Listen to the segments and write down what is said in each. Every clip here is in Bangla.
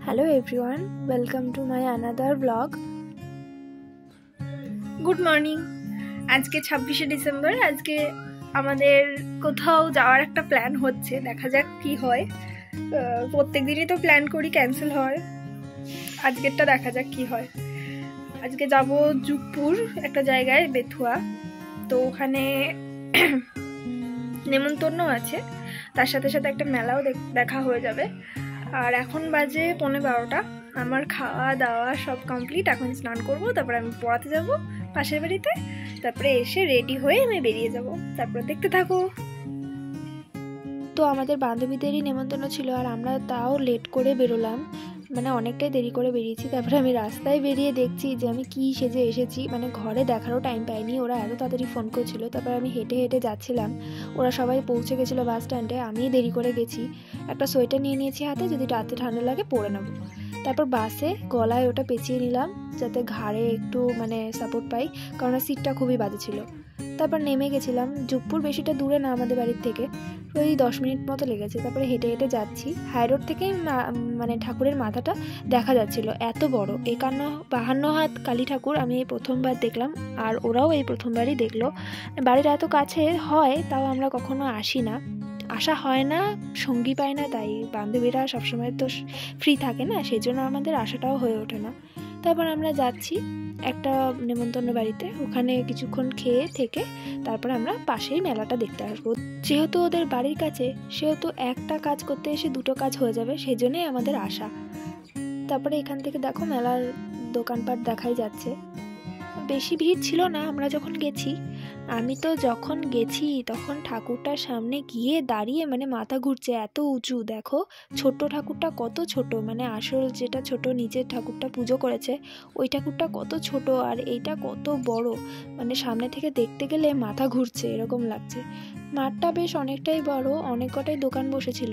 Hello everyone, welcome to my another vlog. Good morning. আজকে 26শে ডিসেম্বর। আজকে আমাদের কোথাও যাওয়ার একটা প্ল্যান হচ্ছে, দেখা যাক কি হয়। প্রত্যেক দিনই তো প্ল্যান করি, ক্যান্সেল হয়। আজকেরটা দেখা যাক কি হয়। আজকে যাব যুগপুর একটা জায়গায়, বেথুয়া। তো ওখানে নেমন্তন্ন আছে, তার সাথে সাথে একটা মেলাও দেখা হয়ে যাবে। আর এখন বাজে 11:15। আমার খাওয়া দাওয়া সব কমপ্লিট। এখন স্নান করব, তারপরে আমি পড়াতে যাব পাশের বাড়িতে। তারপরে এসে রেডি হয়ে আমি বেরিয়ে যাব। তারপরে দেখতে থাকো। তো আমাদের বান্ধবীদেরই নেমন্তন্ন ছিল, আর আমরা তাও লেট করে বেরোলাম, মানে অনেকটাই দেরি করে বেরিয়েছি। তারপরে আমি রাস্তায় বেরিয়ে দেখছি যে আমি কি সেজে এসেছি, মানে ঘরে দেখারও টাইম পাইনি। ওরা এত তাড়াতাড়ি ফোন করছিল। তারপর আমি হেঁটে হেঁটে যাচ্ছিলাম, ওরা সবাই পৌঁছে গেছিলো বাস স্ট্যান্ডে। আমি দেরি করে গেছি। একটা সোয়েটার নিয়ে নিয়েছি হাতে, যদি রাতে ঠান্ডা লাগে পরে নেবো। তারপর বাসে গলায় ওটা পেঁচিয়ে নিলাম যাতে ঘাড়ে একটু মানে সাপোর্ট পাই, কারণ সিটটা খুবই বাজে ছিল। তারপর নেমে গেছিলাম। যুগপুর বেশিটা দূরে না আমাদের বাড়ির থেকে, ওই 10 মিনিট মতো লেগেছে। তারপরে হেঁটে হেঁটে যাচ্ছি। হাইরোড থেকেই মানে ঠাকুরের মাথাটা দেখা যাচ্ছিল, এত বড় 51-52 হাত কালী ঠাকুর আমি এই প্রথমবার দেখলাম, আর ওরাও এই প্রথমবারই দেখলো। বাড়ির এত কাছে হয়, তাও আমরা কখনো আসি না, আসা হয় না, সঙ্গী পাই না। তাই বান্ধবীরা সবসময় তো ফ্রি থাকে না, সেই জন্য আমাদের আসাটাও হয়ে ওঠে না। তারপর আমরা যাচ্ছি একটা নেমন্তন্ন বাড়িতে, ওখানে কিছুক্ষণ খেয়ে থেকে তারপর আমরা পাশেই মেলাটা দেখতে আসবো। যেহেতু ওদের বাড়ির কাছে, সেহেতু একটা কাজ করতে এসে দুটো কাজ হয়ে যাবে, সেই জন্যই আমাদের আশা। তারপরে এখান থেকে দেখো মেলার দোকানপাট দেখাই যাচ্ছে। বেশি ভিড় ছিল না আমরা যখন গেছি। আমি তো যখন গেছি তখন ঠাকুরটার সামনে গিয়ে দাঁড়িয়ে মানে মাথা ঘুরছে, এত উঁচু। দেখো ছোট ঠাকুরটা কত ছোট, মানে আসল যেটা ছোট নিচের ঠাকুরটা পুজো করেছে ওই ঠাকুরটা কত ছোট, আর এইটা কত বড়। মানে সামনে থেকে দেখতে গেলে মাথা ঘুরছে এরকম লাগছে। মাঠটা বেশ অনেকটাই বড়, অনেক কটাই দোকান বসেছিল।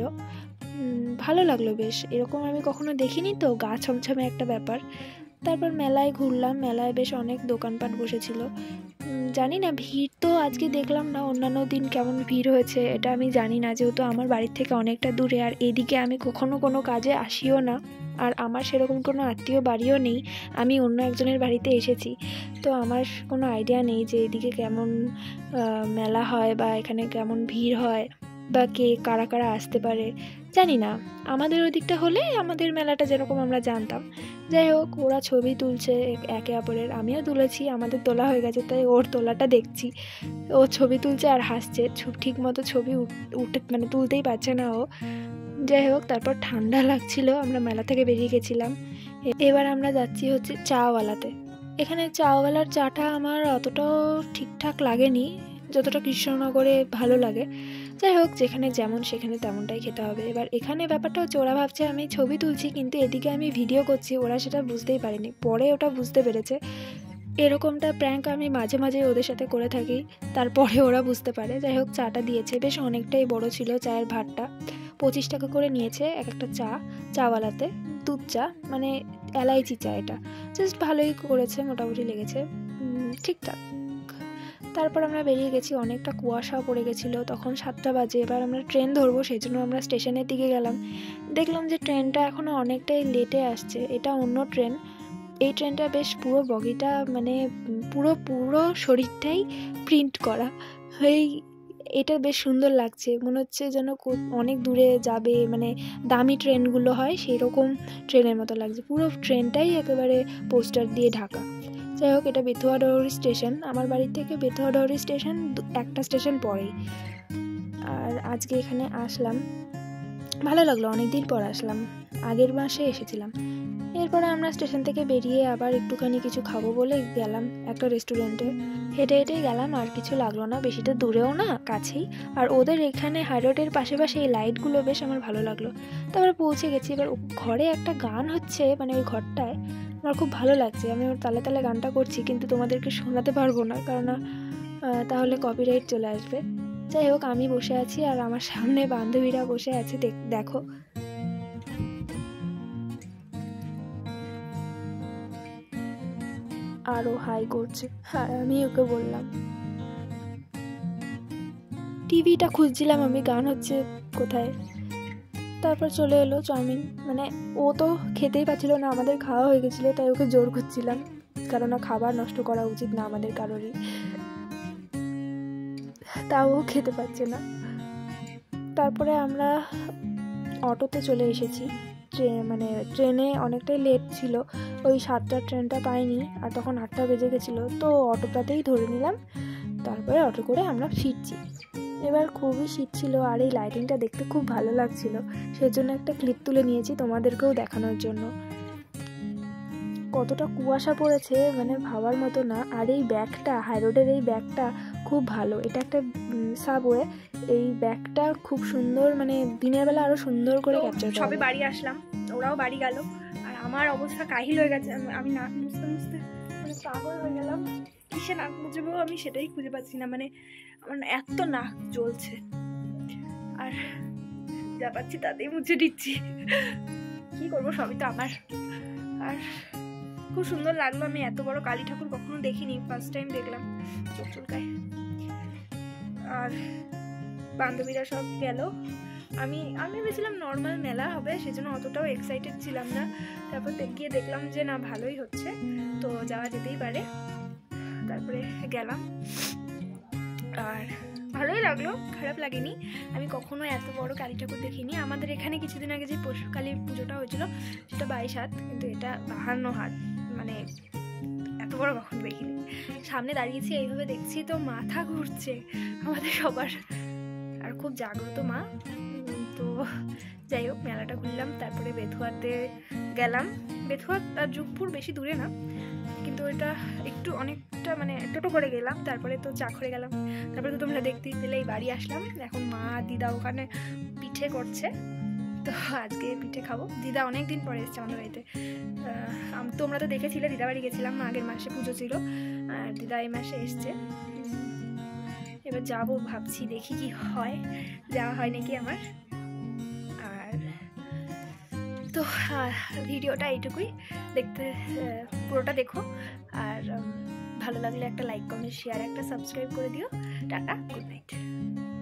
ভালো লাগলো বেশ, এরকম আমি কখনো দেখিনি তো, গা ছমছমে একটা ব্যাপার। তারপর মেলায় ঘুরলাম, মেলায় বেশ অনেক দোকানপাট বসেছিল। জানি না ভিড় তো আজকে দেখলাম না, অন্যান্য দিন কেমন ভিড় হয়েছে এটা আমি জানি না, যেহেতু আমার বাড়ির থেকে অনেকটা দূরে, আর এদিকে আমি কখনো কোনো কাজে আসিও না, আর আমার সেরকম কোনো আত্মীয় বাড়িও নেই। আমি অন্য একজনের বাড়িতে এসেছি, তো আমার কোনো আইডিয়া নেই যে এদিকে কেমন মেলা হয় বা এখানে কেমন ভিড় হয় বা কে কারা কারা আসতে পারে জানি না। আমাদের ওই দিকটা হলে আমাদের মেলাটা যেরকম আমরা জানতাম। যাই হোক, ওরা ছবি তুলছে একে অপরের, আমিও তুলেছি, আমাদের তোলা হয়ে গেছে তাই ওর তোলাটা দেখছি। ও ছবি তুলছে আর হাসছে, ঠিক মতো ছবি উঠে মানে তুলতেই পারছে না ও। যাই হোক, তারপর ঠান্ডা লাগছিল, আমরা মেলা থেকে বেরিয়ে গেছিলাম। এবার আমরা যাচ্ছি হচ্ছে চাওয়ালাতে। এখানে চাওয়ালার চাটা আমার অতটাও ঠিকঠাক লাগেনি, যতটা কৃষ্ণনগরে ভালো লাগে। যাই হোক, যেখানে যেমন সেখানে তেমনটাই খেতে হবে। এবার এখানে ব্যাপারটা হচ্ছে, ওরা ভাবছে আমি ছবি তুলছি কিন্তু এদিকে আমি ভিডিও করছি, ওরা সেটা বুঝতেই পারেনি, পরে ওটা বুঝতে পেরেছে। এরকমটা প্র্যাঙ্ক আমি মাঝে মাঝে ওদের সাথে করে থাকি, তারপরে ওরা বুঝতে পারে। যাই হোক, চাটা দিয়েছে, বেশ অনেকটাই বড় ছিল চায়ের ভাতটা। 25 টাকা করে নিয়েছে এক একটা চাওয়ালাতে। দুধ চা, মানে এলাইচি চা, এটা জাস্ট ভালোই করেছে, মোটামুটি লেগেছে, ঠিকঠাক। তারপর আমরা বেরিয়ে গেছি, অনেকটা কুয়াশাও পড়ে গেছিলো, তখন 7টা বাজে। এবার আমরা ট্রেন ধরবো, সেই জন্য আমরা স্টেশনের দিকে গেলাম। দেখলাম যে ট্রেনটা এখনও অনেকটাই লেটে আসছে, এটা অন্য ট্রেন। এই ট্রেনটা বেশ পুরো বগিটা মানে পুরো শরীরটাই প্রিন্ট করা, এটা বেশ সুন্দর লাগছে, মনে হচ্ছে যেন অনেক দূরে যাবে, মানে দামি ট্রেনগুলো হয় সেই রকম ট্রেনের মতো লাগছে। পুরো ট্রেনটাই একেবারে পোস্টার দিয়ে ঢাকা। যাই হোক, এটা বেথুয়া ডহরি স্টেশন। আমার বাড়ি থেকে বেথুয়া ডহরি স্টেশন একটা স্টেশন পরেই। আর আজকে এখানে আসলাম, ভালো লাগলো, অনেকদিন পর আসলাম, আগের মাসে এসেছিলাম। এরপরে আমরা স্টেশন থেকে বেরিয়ে আবার একটুখানি কিছু খাবো বলে গেলাম একটা রেস্টুরেন্টে। হেঁটে হেঁটেই গেলাম, আর কিছু লাগলো না, বেশিটা দূরেও না, কাছেই। আর ওদের এখানে হাইরোডের পাশে এই লাইটগুলো বেশ আমার ভালো লাগলো। তারপরে পৌঁছে গেছি। এবার ঘরে একটা গান হচ্ছে, মানে ওই ঘরটায় আমার খুব ভালো লাগছে। আমি ওর তালে তালে গানটা করছি, কিন্তু তোমাদেরকে শোনাতে পারবো না, কারণ তাহলে কপিরাইট চলে আসবে। যাই হোক, আমি বসে আছি আর আমার সামনে বান্ধবীরা বসে আছে, দেখো। আরও হাই করছে, আর আমি ওকে বললাম। টিভিটা খুঁজছিলাম আমি, গান হচ্ছে কোথায়। তারপর চলে এলো চাউমিন, মানে ও তো খেতেই পাচ্ছিল না, আমাদের খাওয়া হয়ে গেছিলো তাই ওকে জোর করছিলাম, কারণ খাবার নষ্ট করা উচিত না আমাদের কারোরই, তাও ও খেতে পারছে না। তারপরে আমরা অটোতে চলে এসেছি, মানে ট্রেনে অনেকটাই লেট ছিল, ওই 7টার ট্রেনটা পাইনি, আর তখন 8টা বেজে গেছিলো, তো অটোটাতেই ধরে নিলাম। তারপরে অটো করে আমরা ফিরছি। এবার খুবই শীত ছিল, আর এই লাইটিংটা দেখতে খুব ভালো লাগছিল, সেজন্য একটা ক্লিপ তুলে নিয়েছি তোমাদেরকেও দেখানোর জন্য। কতটা কুয়াশা পড়েছে মানে ভাবার মতো না। আর এই ব্যাগটা, হাইরোডের এই ব্যাগটা খুব ভালো, এটা একটা সাবওয়ে, এই ব্যাগটা খুব সুন্দর, মানে দিনের বেলা আরো সুন্দর করে ক্যাপচার করে। সবে বাড়ি আসলাম, ওরাও বাড়ি গেল, আর আমার অবস্থা কাহিল হয়ে গেছে, আমি নাক মুছতে মুছতে মানে পাগল হয়ে গেলাম। কিসে নাক মুছবো আমি সেটাই খুঁজে পাচ্ছি না, মানে আমার এত নাক জ্বলছে, আর যা পাচ্ছি তাতেই মুছে দিচ্ছি, কি করবো, সবই তো আমার। আর খুব সুন্দর লাগলো, আমি এত বড় কালী ঠাকুর কখনো দেখিনি, ফার্স্ট টাইম দেখলাম, চোখ চুলকায়। আর বান্ধবীরা সব গেল, আমি ভেবেছিলাম নর্মাল মেলা হবে, সেজন্য অতটাও এক্সাইটেড ছিলাম না। তারপর গিয়ে দেখলাম যে না, ভালোই হচ্ছে, তো যাওয়া যেতেই পারে। তারপরে গেলাম, আর ভালোই লাগলো, খারাপ লাগেনি। আমি কখনো এত বড় কালী ঠাকুর দেখিনি। আমাদের এখানে কিছুদিন আগে যে কালী পুজোটা হয়েছিল সেটা 22 হাত, কিন্তু এটা 52 হাত, মানে এত বড় কখনো দেখিনি। সামনে দাঁড়িয়েছি, এইভাবে দেখছি তো মাথা ঘুরছে আমাদের সবার, আর খুব জাগ্রত মা। তো যাই হোক, মেলাটা ঘুরলাম, তারপরে বেথুয়াতে গেলাম। বেথুয়া আর যুগপুর বেশি দূরে না, কিন্তু এটা একটু অনেকটা মানে টোটো করে গেলাম, তারপরে তো চা করে গেলাম, তারপরে তো তোমরা দেখতেই পেলে এই বাড়ি আসলাম। এখন মা দিদা ওখানে পিঠে করছে, তো আজকে পিঠে খাবো। দিদা অনেকদিন পরে এসছে আমাদের বাড়িতে, তোমরা তো দেখেছিলে দিদা বাড়ি গেছিলাম, আগের মাসে পুজো ছিল, আর দিদা এই মাসে এসছে। এবার যাবো ভাবছি, দেখি কি হয়, যাওয়া হয় নাকি আমার। আর তো ভিডিওটা এইটুকুই, দেখতে পুরোটা দেখো, আর ভালো লাগলে একটা লাইক, কমেন্ট, শেয়ার, একটা সাবস্ক্রাইব করে দিও। Tata, good night.